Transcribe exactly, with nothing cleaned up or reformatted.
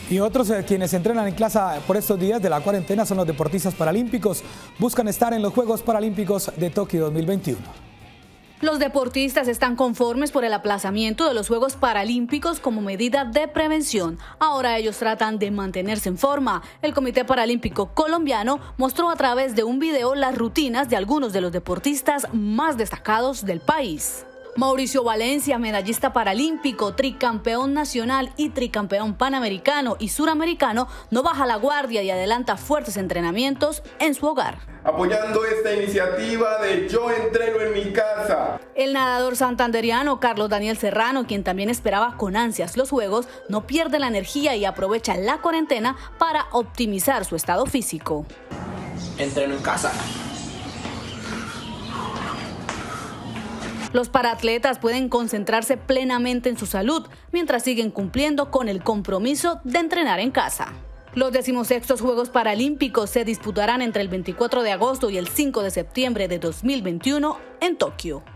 Y otros eh, quienes entrenan en casa por estos días de la cuarentena son los deportistas paralímpicos. Buscan estar en los Juegos Paralímpicos de Tokio dos mil veintiuno. Los deportistas están conformes por el aplazamiento de los Juegos Paralímpicos como medida de prevención. Ahora ellos tratan de mantenerse en forma. El Comité Paralímpico Colombiano mostró a través de un video las rutinas de algunos de los deportistas más destacados del país. Mauricio Valencia, medallista paralímpico, tricampeón nacional y tricampeón panamericano y suramericano, no baja la guardia y adelanta fuertes entrenamientos en su hogar. Apoyando esta iniciativa de Yo Entreno en mi casa. El nadador santanderiano Carlos Daniel Serrano, quien también esperaba con ansias los Juegos, no pierde la energía y aprovecha la cuarentena para optimizar su estado físico. Entreno en casa. Los paratletas pueden concentrarse plenamente en su salud mientras siguen cumpliendo con el compromiso de entrenar en casa. Los decimosextos Juegos Paralímpicos se disputarán entre el veinticuatro de agosto y el cinco de septiembre de dos mil veintiuno en Tokio.